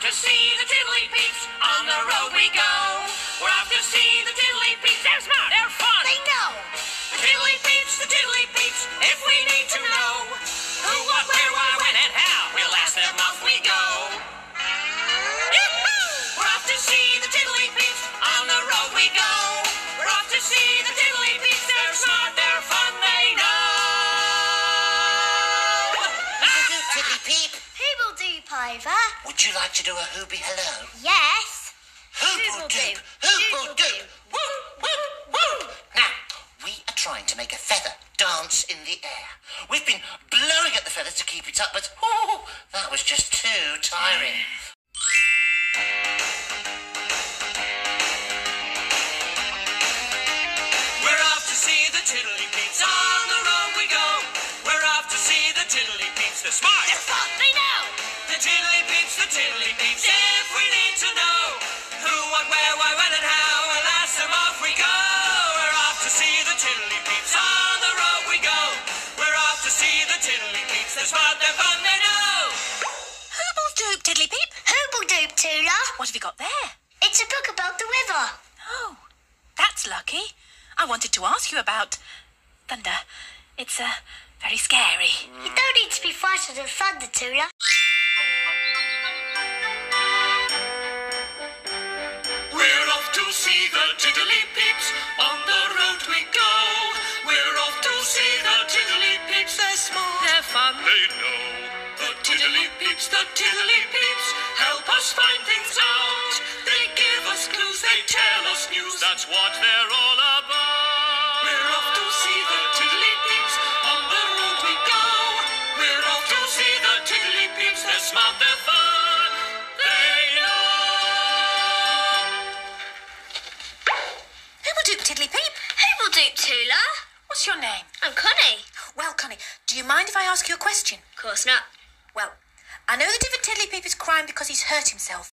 to see the Tiddly Peeps. On the road we go. We're off to see the Tiddly Peeps. They're smart. They're fun. They know. The Tiddly Peeps, the Tiddly Peeps. If we need to know who, what, where, why, when, and how, we'll ask them off we go. We're off to see the Tiddly Peeps. On the road we go. We're off to see the Tiddly Peeps. They're smart, they're fun, they know. Tiddly Peep. Hooble-doo, Piver. Would you like to do a Hoobie hello? Yes. Hooble-doo. Hooble-doo. Woo, woo, woo. Now, we are trying to make a feather dance in the air. We've been blowing at the feathers to keep it up, but that was just too tiring. We're off to see the Tiddly Peeps. On the road we go. We're off to see the Tiddly Peeps. They're smart. They're fun. They know. The Tiddly Peeps, the Tiddly Peeps. If we need to know who, what, where, why, when, and how, we'll ask them off we go. We're off to see the Tiddly Peeps. On the road we go. We're off to see the Tiddly Peeps. They're smart, they're fun, they know. Hooble-doop, Tiddly Peep. Hooble-doo, Tula. What have you got there? It's a book about the river. Oh, that's lucky. I wanted to ask you about thunder. It's very scary. You don't need to be frightened of thunder, Tula. We're off to see the Tiddly Peeps. On the road we go. We're off to see the Tiddly Peeps. They're smart. They're fun. They know. The Tiddly Peeps, the Tiddly Peeps help us find things out. They give us clues, they tell us news. That's what they're all about. We're off to see the Tiddly Peeps. On the road we go. We're off to see the Tiddly Peeps. They're smart, they're fun. They know. Hooble-doop, Tiddly Peep. Hooble-doo, Tula. What's your name? I'm Connie. Well, Connie, do you mind if I ask you a question? Of course not. Well, I know that if a Tiddly Peep is crying because he's hurt himself,